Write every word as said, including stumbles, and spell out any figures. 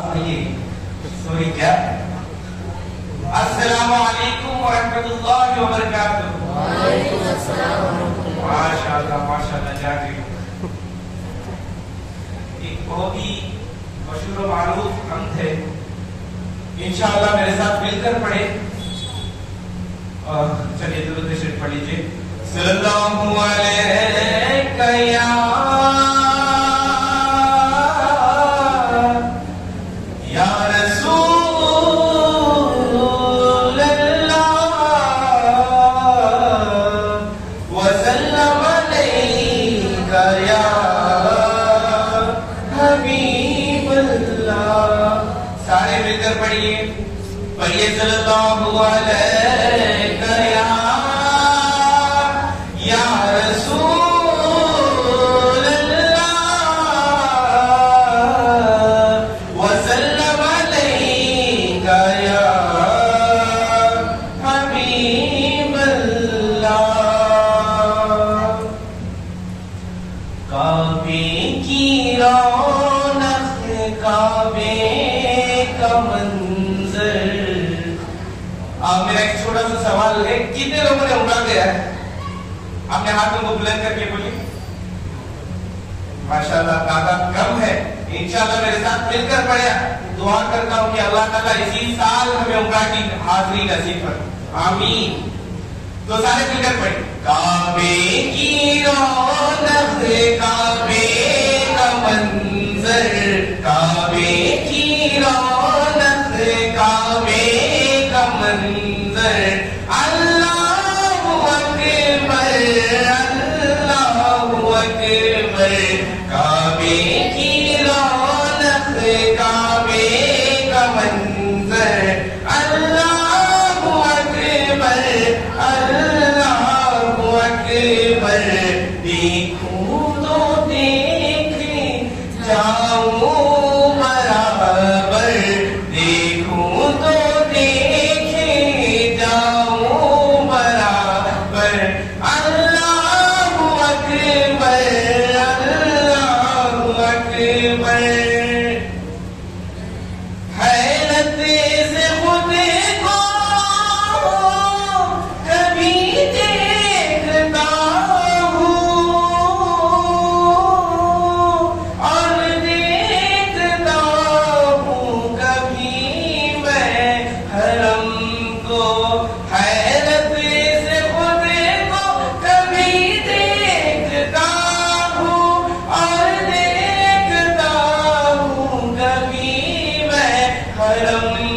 Sorry کیا السلام علیکم ورحمۃ اللہ وبرکاتہ. وعلیکم السلام ورحمۃ اللہ. ماشاء اللہ ماشاء اللہ. جاتے ایک بہت ہی مشہور و معروف حمد ہے, انشاءاللہ میرے ساتھ مل کر پڑھے. چلیے درود شریف پڑھ لیجیے. صلی اللہ علیہ یا پڑھیے صلی اللہ علیہ یا یا رسول اللہ وسلم علیک یا حبیب اللہ. کعبے کی رونق کعبے کا منظر. میرا ایک چھوٹا سا سوال ہے, کتنے لوگوں نے عمرہ کیا ہے؟ اپنے ہاتھوں کو بلند کر کے بولیے. ماشاءاللہ تعداد کم ہے. انشاءاللہ میرے ساتھ مل کر پڑھے. دعا کرتا ہوں کہ اللہ تعالیٰ اسی سال ہمیں عمرہ کی حاضری نصیب کرے. آمین. تو سارے مل کر پڑھے. کعبے کی رونق کعبے کا منظر کعبے کی رونق کعبے منظر. اللہ اکبر اللہ اکبر. کعبے کی رونق کعبے کا منظر. اللہ اکبر اللہ اکبر. دیکھوں تو دیکھ جاؤں برابر. دیکھوں تو حرم